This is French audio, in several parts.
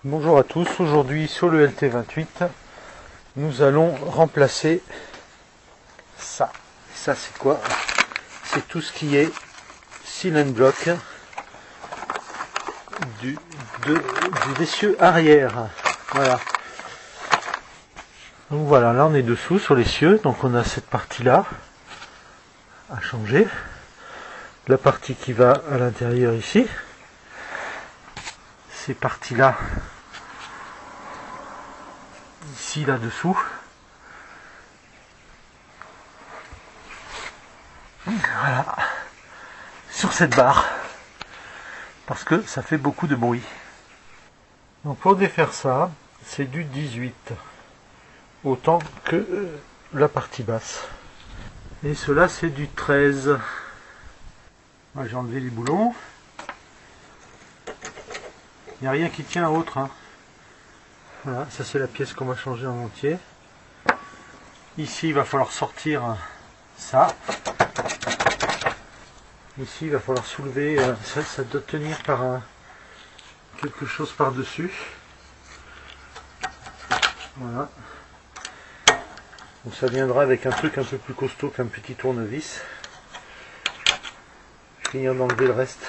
Bonjour à tous, aujourd'hui sur le LT28 nous allons remplacer ça. Ça c'est quoi? C'est tout ce qui est cylindre block du essieu arrière. Voilà. Donc voilà, là on est dessous sur l'essieu, donc on a cette partie là à changer. La partie qui va à l'intérieur ici. Ces parties là ici là-dessous. Voilà. Sur cette barre. Parce que ça fait beaucoup de bruit. Donc pour défaire ça, c'est du 18. Autant que la partie basse. Et cela c'est du 13. J'ai enlevé les boulons. Il n'y a rien qui tient à autre. Hein. Voilà, ça c'est la pièce qu'on va changer en entier. Ici il va falloir sortir ça. Ici il va falloir soulever, ça doit tenir par quelque chose par-dessus. Voilà. Donc ça viendra avec un truc un peu plus costaud qu'un petit tournevis. Je vais finir d'enlever le reste.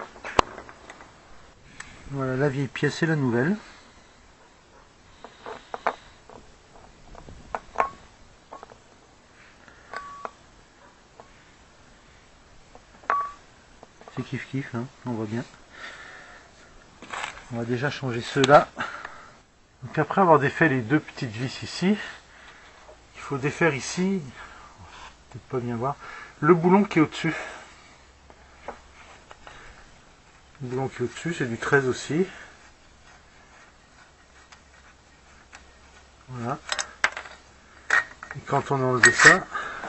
Voilà la vieille pièce et la nouvelle. C'est kiff kiff, hein, on voit bien. On va déjà changer ceux-là. Donc après avoir défait les deux petites vis ici, il faut défaire ici, peut-être pas bien voir, le boulon qui est au-dessus. Le boulon qui est au-dessus, c'est du 13 aussi. Voilà. Et quand on a enlevé ça,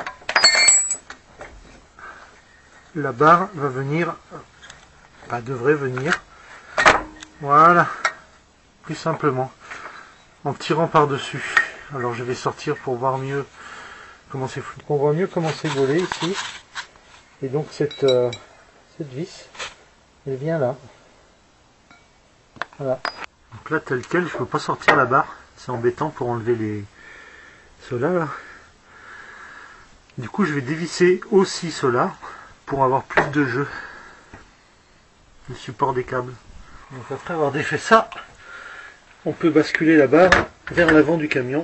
la barre va venir, devrait venir, voilà, plus simplement, en tirant par-dessus. Alors je vais sortir pour voir mieux comment c'est foutu. On voit mieux comment c'est gaulé ici. Et donc cette vis, elle vient là. Voilà. Donc là tel quel, je ne peux pas sortir la barre. C'est embêtant pour enlever ceux-là. Là. Du coup je vais dévisser aussi ceux-là pour avoir plus de jeu. Le support des câbles. Donc après avoir défait ça, on peut basculer la barre vers l'avant du camion.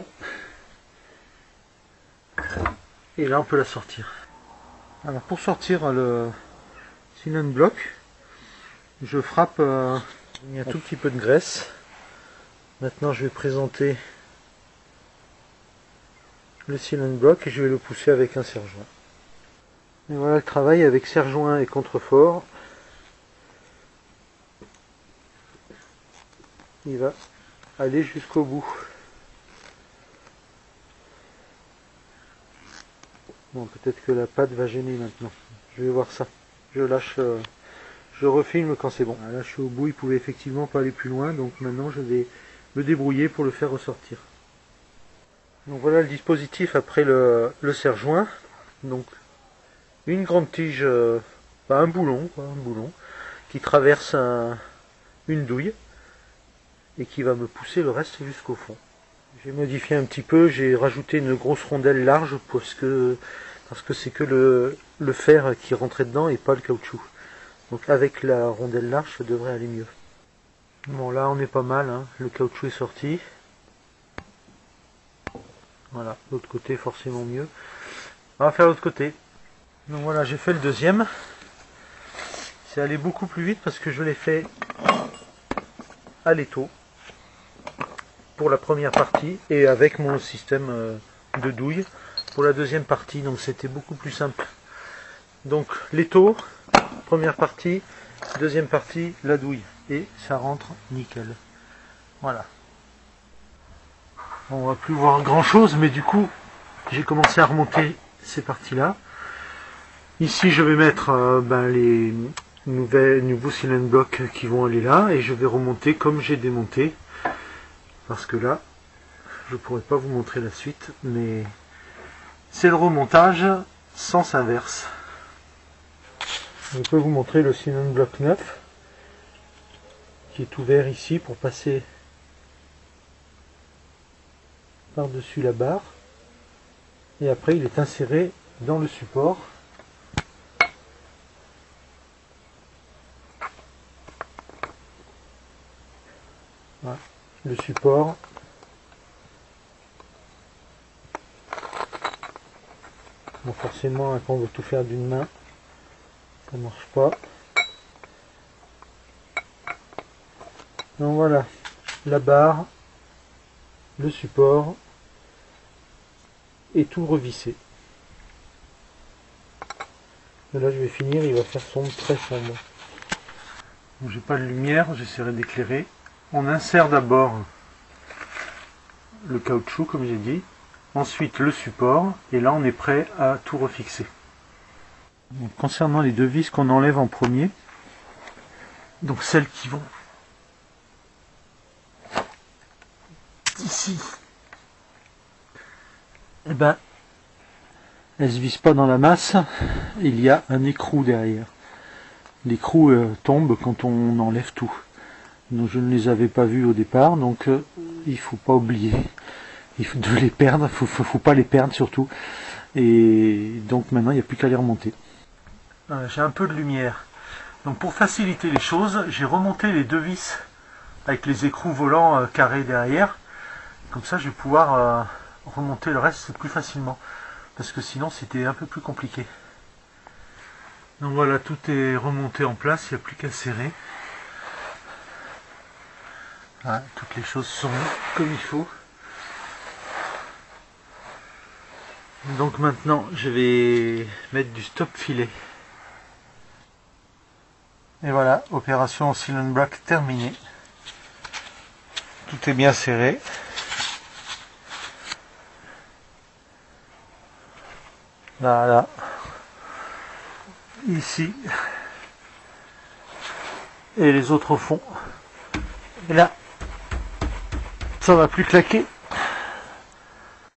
Et là on peut la sortir. Alors pour sortir le cylindre block, je frappe un tout petit peu de graisse. Maintenant je vais présenter le cylindre block et je vais le pousser avec un serre-joint. Et voilà le travail avec serre-joint et contrefort. Il va aller jusqu'au bout. Bon, peut-être que la patte va gêner maintenant. Je vais voir ça. Je lâche, je refilme quand c'est bon. Là je suis au bout, il pouvait effectivement pas aller plus loin, donc maintenant je vais me débrouiller pour le faire ressortir. Donc voilà le dispositif après le serre-joint. Donc une grande tige, un boulon qui traverse une douille et qui va me pousser le reste jusqu'au fond. J'ai modifié un petit peu, j'ai rajouté une grosse rondelle large parce que c'est que le fer qui rentrait dedans et pas le caoutchouc. Donc avec la rondelle large, ça devrait aller mieux. Bon là on est pas mal, hein. Le caoutchouc est sorti. Voilà, l'autre côté forcément mieux. On va faire l'autre côté. Donc voilà, j'ai fait le deuxième. C'est allé beaucoup plus vite parce que je l'ai fait à l'étau pour la première partie et avec mon système de douille pour la deuxième partie, donc c'était beaucoup plus simple. Donc l'étau, première partie, deuxième partie, la douille et ça rentre nickel. Voilà. On va plus voir grand chose, mais du coup j'ai commencé à remonter ces parties là. Ici je vais mettre les nouveaux cylindres blocs qui vont aller là et je vais remonter comme j'ai démonté parce que là je pourrais pas vous montrer la suite, mais c'est le remontage sens inverse. Je peux vous montrer le cylindre bloc neuf qui est ouvert ici pour passer par-dessus la barre. Et après il est inséré dans le support. Voilà, le support. Bon, forcément, quand on veut tout faire d'une main, ça marche pas. Donc voilà, la barre, le support et tout revissé. Et là je vais finir, il va faire sombre, très sombre. J'ai pas de lumière, j'essaierai d'éclairer. On insère d'abord le caoutchouc comme j'ai dit, ensuite le support, et là on est prêt à tout refixer. Donc, concernant les deux vis qu'on enlève en premier, donc celles qui vont ici, eh ben, elles se vissent pas dans la masse, il y a un écrou derrière. L'écrou tombe quand on enlève tout. Donc je ne les avais pas vus au départ, donc il faut pas oublier de les perdre, faut pas les perdre surtout. Et donc maintenant il n'y a plus qu'à les remonter. J'ai un peu de lumière. Donc pour faciliter les choses, j'ai remonté les deux vis avec les écrous volants carrés derrière. Comme ça je vais pouvoir remonter le reste plus facilement. Parce que sinon c'était un peu plus compliqué. Donc voilà, tout est remonté en place, il n'y a plus qu'à serrer. Voilà, toutes les choses sont comme il faut. Donc maintenant je vais mettre du stop filet. Et voilà, opération seal and brack terminée. Tout est bien serré. Voilà. Ici. Et les autres au fond. Et là, ça va plus claquer.